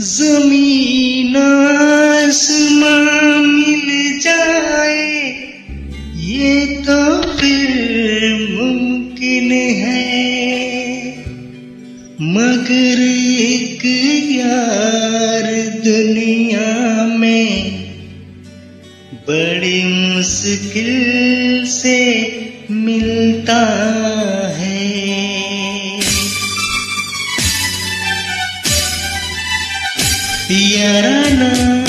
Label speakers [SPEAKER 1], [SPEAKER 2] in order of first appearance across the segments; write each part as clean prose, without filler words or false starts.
[SPEAKER 1] ज़मीन आसमां मिल जाए ये तो फिर मुमकिन है, मगर एक यार दुनिया में बड़ी मुश्किल से मिलता है। याराना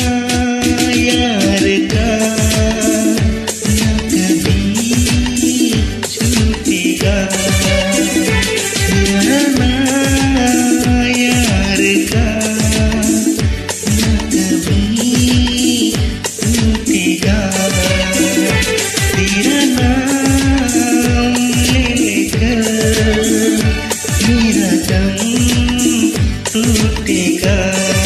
[SPEAKER 1] यार का न कभी छूटेगा, याराना यार का न कभी छूटेगा। तेरा नाम ले लेकर मेरा दम टूटेगा।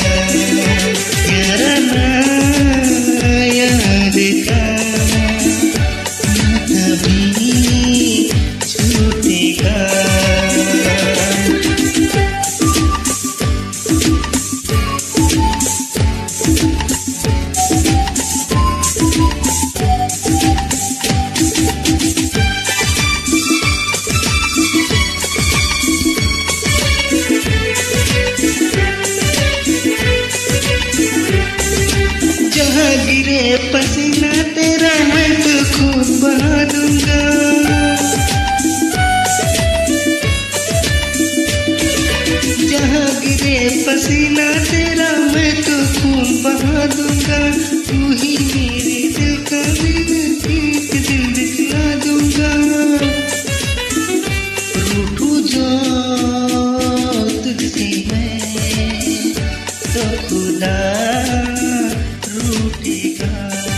[SPEAKER 1] जहाँ गिरे पसीना तेरा मैं तो खून बहा दूंगा, जहाँ गिरे पसीना तेरा मैं तो खून बहा दूंगा। तू ही मेरे दिल का दिल, एक दिल दिखला दूंगा। रूठू जो तुझसे मैं तो खुदा रूठेगा।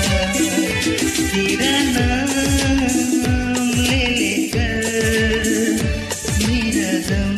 [SPEAKER 1] तेरा नाम ले लेकर मेरा दम